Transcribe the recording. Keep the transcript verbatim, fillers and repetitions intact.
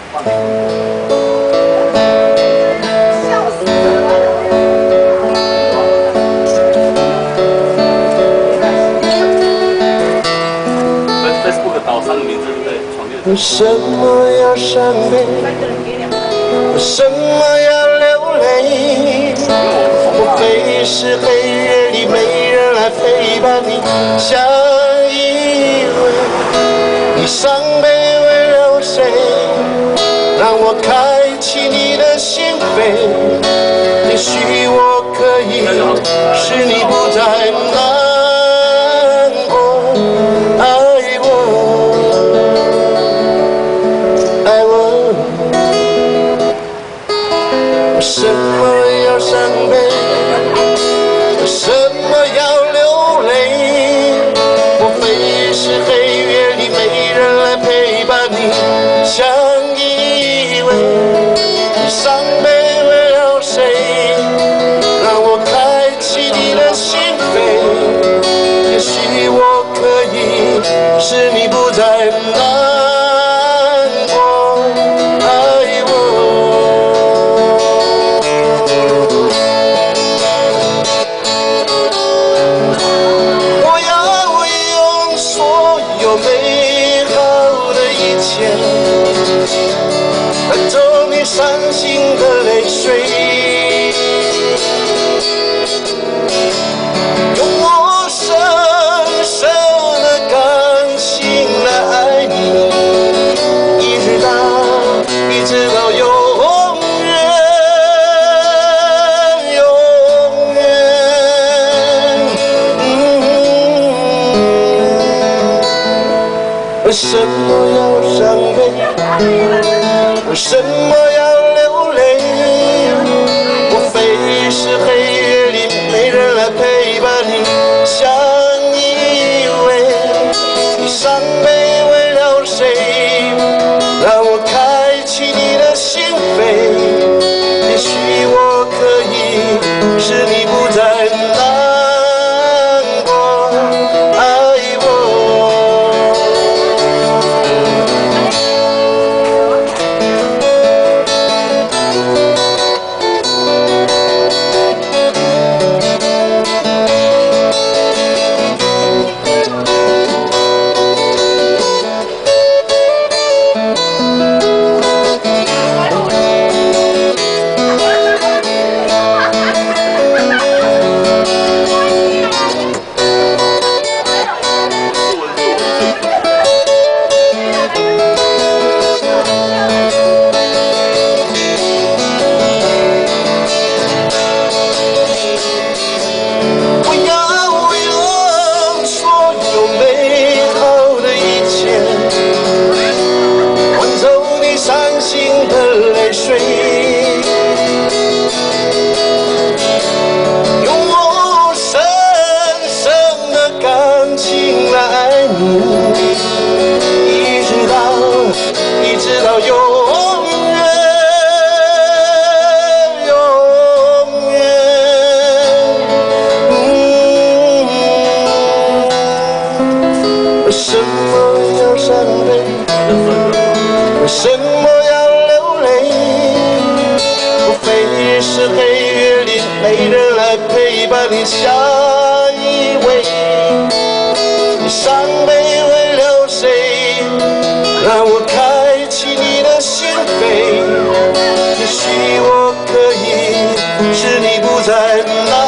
Facebook 岛上的名字对不对？ 为什么要伤悲？为什么要流泪？莫非是黑夜里没人来陪伴你？相依偎，你伤悲为了谁？让我开启你的心扉，也许我可以使你不再难过。爱我，爱我，为什么要伤悲？为什么要流泪？莫非是黑夜里没人来陪伴你？相依偎，你伤悲为了谁？让我开启你的心扉，也许我可以使你不再难过。爱我，我要用所有美好的一切带走你伤心的泪水，用我深深的感情来爱你，一直到一直到永远，永远。嗯，为什么要伤悲？为什么要流泪？莫非是黑夜里没人来陪伴你？相依偎，你伤悲为了谁？让我开启你的心扉，也许我可以使你不再难过。爱我。一直到，一直到永远，永远。嗯，为什么要伤悲？为什么要流泪？莫非是黑夜里没人来陪伴你相依偎？伤悲为了谁？让我开启你的心扉，也许我可以使你不再难